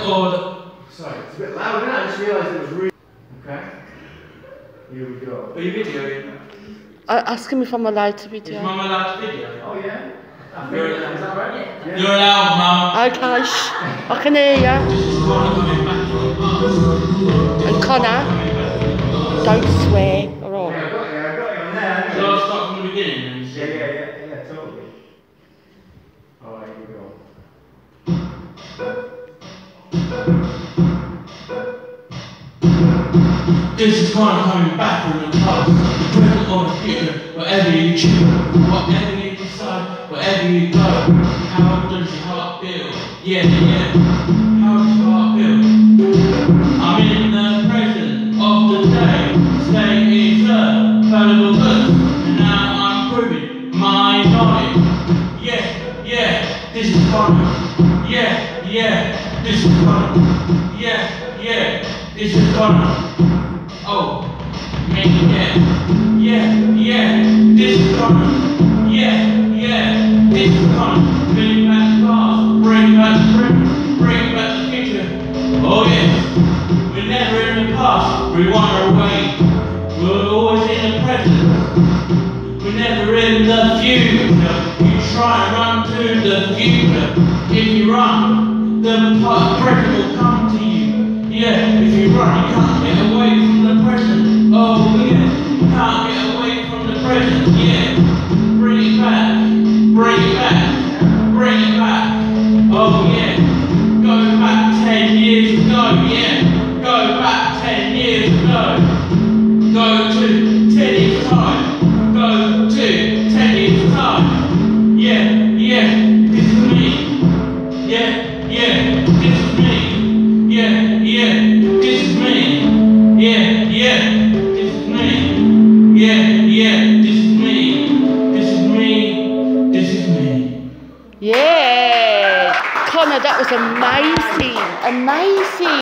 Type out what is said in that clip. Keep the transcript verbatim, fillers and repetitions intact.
or the... Sorry. It's a bit loud, isn't it? I just realised it was really... Okay. Here we go. Are you videoing? I ask him if I'm allowed to video. Is Mum allowed to video? Oh, yeah? You're allowed. Is that right? Yeah. You're allowed, Mum. Okay, shh. I can hear you. And Connor, don't swear, alright? Yeah, I got you, I got you on there. So I'll start from the beginning then? Yeah, yeah, yeah, yeah, totally. Alright, here we go. This is kind of coming back from the past, the present or the future, whatever you choose, whatever you decide, wherever you go. How does your heart feel? Yeah, yeah. How does your heart feel? I'm in the present of the day, state is a valuable goods, and now I'm proving my knowledge. Yeah, yeah, this is Connor. Yeah, yeah, this is Connor. Yeah, yeah, this is Connor. Oh, man, yeah, yeah, yeah, this is Connor. Yeah, yeah, this is Connor. Bring back the past, bring back the present, bring back the future. Oh yes, we're never in the past, we wander away. We're always in the present. We're never in the future. You try and run to the future. If you run, the present will come to you. Yeah, if you run, you can't get away from the present. Oh yeah, you can't get away from the present. Yeah, bring it back, bring it back, bring it back. Oh yeah, go back ten years ago. Yeah, go back ten years ago. Go to ten years time. Go to ten years time. Yeah, yeah, this is me. Yeah, yeah, this is me. Yeah, yeah, this is me. Yeah, yeah, this is me. Yeah, yeah, this is me. This is me. This is me. Yeah! Connor, that was amazing. Amazing.